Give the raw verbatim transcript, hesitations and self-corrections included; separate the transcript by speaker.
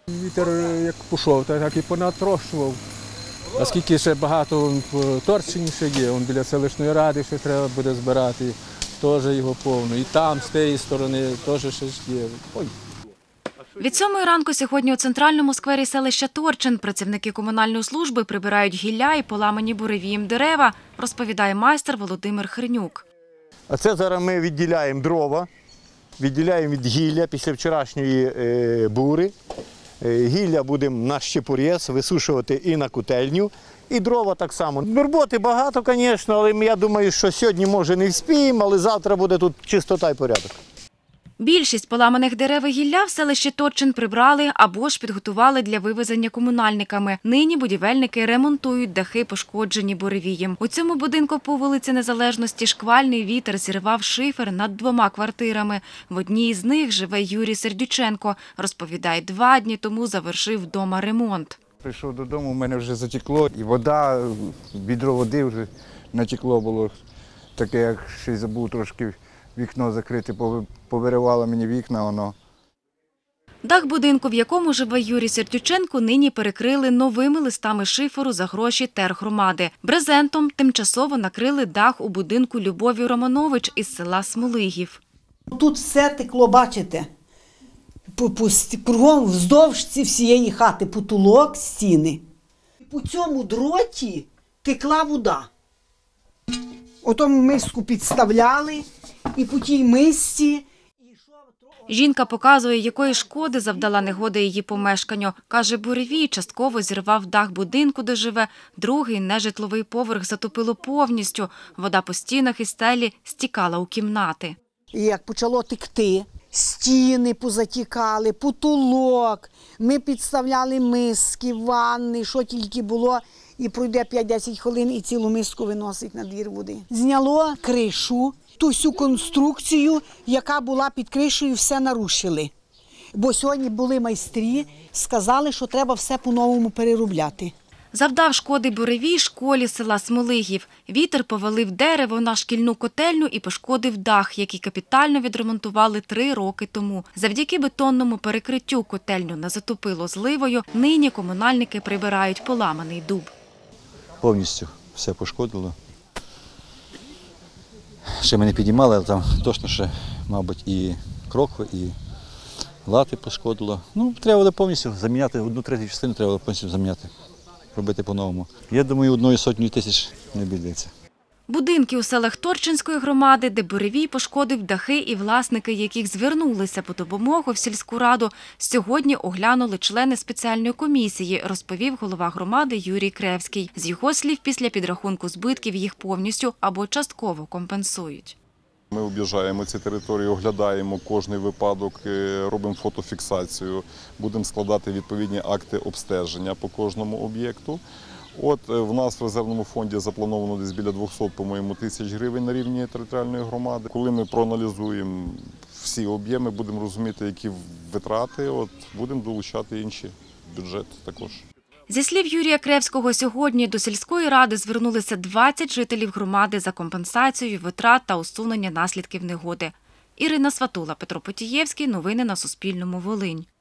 Speaker 1: Вітер як пішов, так і понатрощував. А скільки ще багато в Торчині ще є, он біля селищної ради ще треба буде збирати, теж його повно. І там, з тієї сторони, теж ще є. Ой.
Speaker 2: Від сьомої ранку сьогодні у центральному сквері селища Торчин працівники комунальної служби прибирають гілля і поламані буревієм дерева, розповідає майстер Володимир Хренюк.
Speaker 3: А це зараз ми відділяємо дрова, відділяємо від гілля після вчорашньої е, бури. Е, гілля будемо на щепорез висушувати і на котельню, і дрова так само. Роботи багато, звісно, але я думаю, що сьогодні, може, не вспіємо, але завтра буде тут чистота і порядок.
Speaker 2: Більшість поламаних дерев і гілля в селищі Торчин прибрали або ж підготували для вивезення комунальниками. Нині будівельники ремонтують дахи, пошкоджені буревієм. У цьому будинку по вулиці Незалежності шквальний вітер зірвав шифер над двома квартирами. В одній з них живе Юрій Сердюченко. Розповідає, два дні тому завершив вдома ремонт.
Speaker 4: Прийшов додому, в мене вже затекло, і вода, відро води вже натекло було. Таке, як ще й забув трошки вікно закрити, повиривало мені вікна, воно.
Speaker 2: Дах будинку, в якому живе Юрій Сердюченко, нині перекрили новими листами шиферу за гроші тергромади. Брезентом тимчасово накрили дах у будинку Любові Романович із села Смолигів.
Speaker 5: Тут все текло, бачите, по, по, кругом вздовж всієї хати, потолок, стіни. По цьому дроті текла вода. Ото ми миску підставляли, і по тій мисці.
Speaker 2: Жінка показує, якої шкоди завдала негода її помешканню. Каже, буревій частково зірвав дах будинку, де живе, другий нежитловий поверх затопило повністю. Вода по стінах і стелі стікала у кімнати.
Speaker 5: І як почало текти, стіни позатікали, потолок, ми підставляли миски, ванни, що тільки було. І пройде п'ять-десять хвилин і цілу миску виносить на двір води. Зняло кришу, ту всю конструкцію, яка була під кришею, все нарушили. Бо сьогодні були майстрі, сказали, що треба все по-новому переробляти.
Speaker 2: Завдав шкоди буревій школі села Смолигів. Вітер повалив дерево на шкільну котельню і пошкодив дах, який капітально відремонтували три роки тому. Завдяки бетонному перекриттю котельню не затопило зливою, нині комунальники прибирають поламаний дуб.
Speaker 6: Повністю все пошкодило. Ще ми не підіймали, але там точно ще, мабуть, і крокви, і лати пошкодило. Ну, треба буде повністю заміняти, одну третю частину треба буде повністю заміняти, робити по-новому. Я думаю, одною сотнею тисяч не обійдеться.
Speaker 2: Будинки у селах Торчинської громади, де буревій пошкодив дахи і власники, яких звернулися по допомогу в сільську раду, сьогодні оглянули члени спеціальної комісії, розповів голова громади Юрій Кревський. З його слів, після підрахунку збитків їх повністю або частково компенсують.
Speaker 7: Ми об'їжджаємо ці території, оглядаємо кожний випадок, робимо фотофіксацію, будемо складати відповідні акти обстеження по кожному об'єкту. От в нас в резервному фонді заплановано десь біля двохсот, по-моєму, тисяч гривень на рівні територіальної громади. Коли ми проаналізуємо всі об'єми, будемо розуміти, які витрати, от будемо долучати інші бюджети також.
Speaker 2: Зі слів Юрія Кревського, сьогодні до сільської ради звернулися двадцять жителів громади за компенсацією витрат та усунення наслідків негоди. Ірина Сватула, Петро Потієвський. Новини на Суспільному. Волинь.